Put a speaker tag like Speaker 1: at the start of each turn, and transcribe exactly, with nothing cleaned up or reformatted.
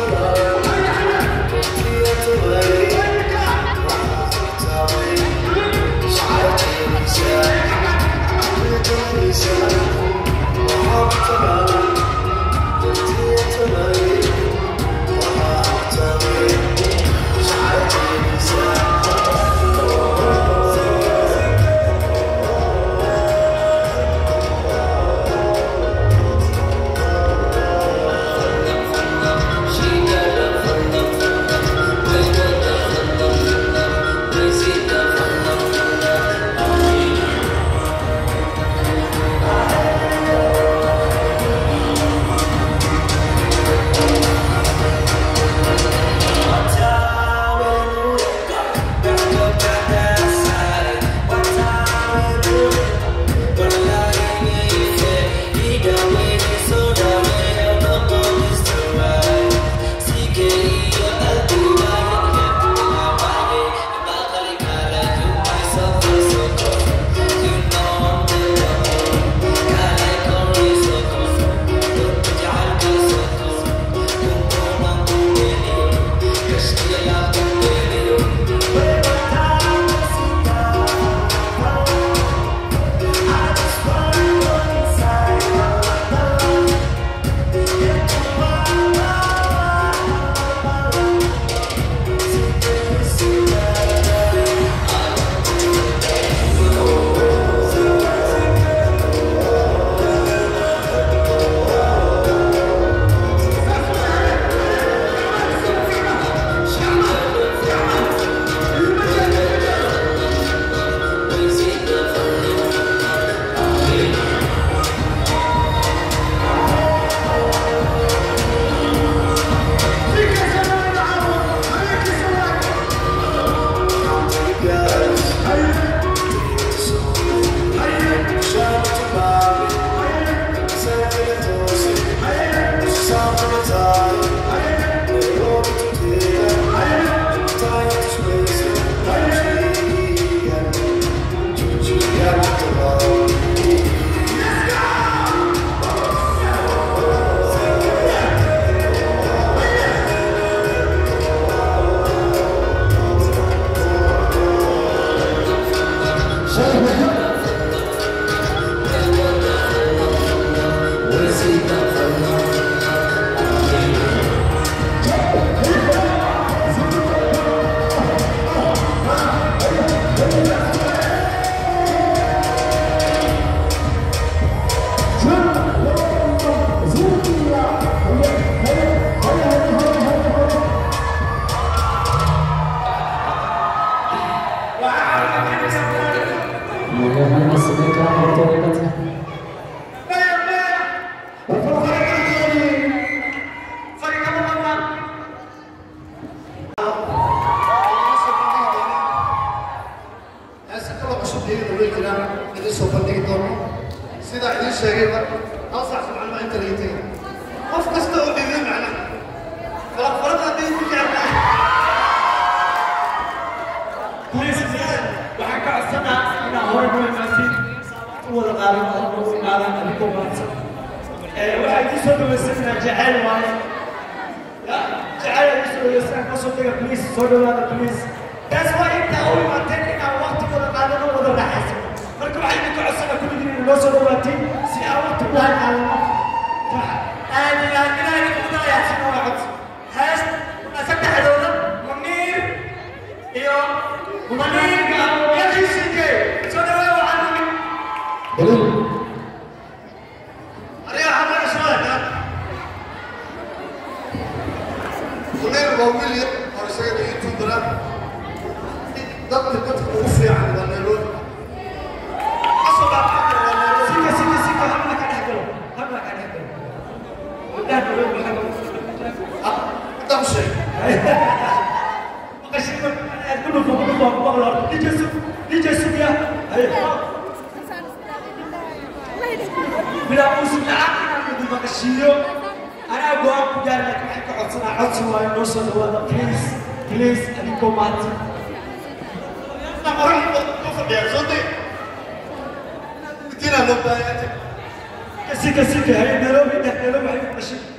Speaker 1: Muniir waa wiil yar oo isaga YouTube dara dadka dadka ugu fiican waa Nairobi asaba sika sika sika hamna ka dhaxgalo hamna ka dhaxgalo wadan Nairobi waxa dam shay maqashii aad kullu fuqdu waa baqla dijesu dijesu ya ay bila musna aqna maqashiyo أنا أقول لك أنا أحكي عن عطس ونوصل هذا بليز بليز أبيكم معي. أنا ما راح أوصل يا زوجي. بدينا نبدأ. كسي كسي هاي نيروبي نيروبي ماشي.